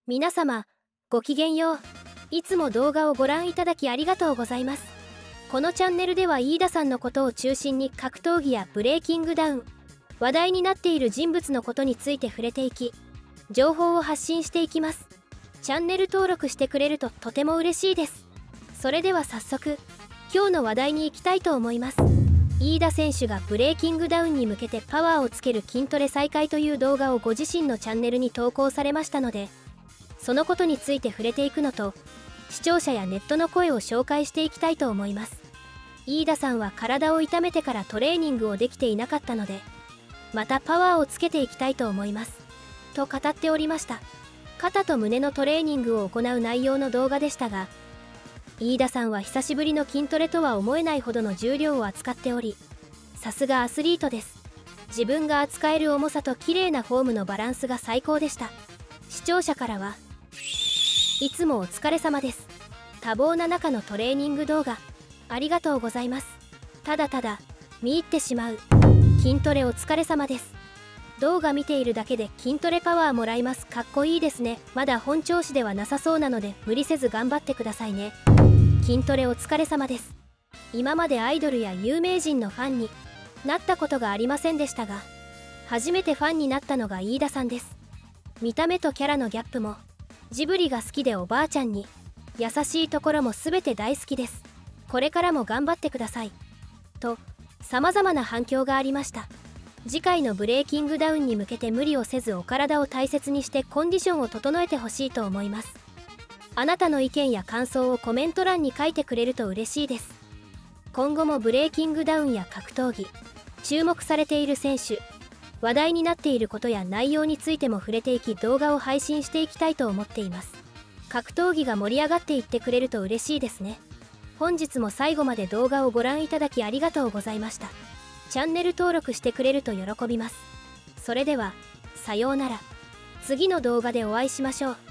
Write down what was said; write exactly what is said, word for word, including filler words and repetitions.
皆様ごきげんよう。いつも動画をご覧いただきありがとうございます。このチャンネルでは飯田さんのことを中心に格闘技やブレイキングダウン、話題になっている人物のことについて触れていき、情報を発信していきます。チャンネル登録してくれるととても嬉しいです。それでは早速今日の話題に行きたいと思います。飯田選手がブレイキングダウンに向けてパワーをつける筋トレ再開という動画をご自身のチャンネルに投稿されましたので、そのことについて触れていくのと、視聴者やネットの声を紹介していきたいと思います。飯田さんは体を痛めてからトレーニングをできていなかったので、またパワーをつけていきたいと思いますと語っておりました。肩と胸のトレーニングを行う内容の動画でしたが、飯田さんは久しぶりの筋トレとは思えないほどの重量を扱っており、さすがアスリートです。自分が扱える重さと綺麗なフォームのバランスが最高でした。視聴者からは、いつもお疲れ様です。多忙な中のトレーニング動画ありがとうございます。ただただ見入ってしまう。筋トレお疲れ様です。動画見ているだけで筋トレパワーもらいます。かっこいいですね。まだ本調子ではなさそうなので無理せず頑張ってくださいね。筋トレお疲れ様です。今までアイドルや有名人のファンになったことがありませんでしたが、初めてファンになったのが飯田さんです。見た目とキャラのギャップも、ジブリが好きでおばあちゃんに優しいところも全て大好きです。これからも頑張ってくださいと様々な反響がありました。次回のブレイキングダウンに向けて無理をせずお体を大切にしてコンディションを整えてほしいと思います。あなたの意見や感想をコメント欄に書いてくれると嬉しいです。今後もブレイキングダウンや格闘技、注目されている選手、話題になっていることや内容についても触れていき、動画を配信していきたいと思っています。格闘技が盛り上がっていってくれると嬉しいですね。本日も最後まで動画をご覧いただきありがとうございました。チャンネル登録してくれると喜びます。それではさようなら。次の動画でお会いしましょう。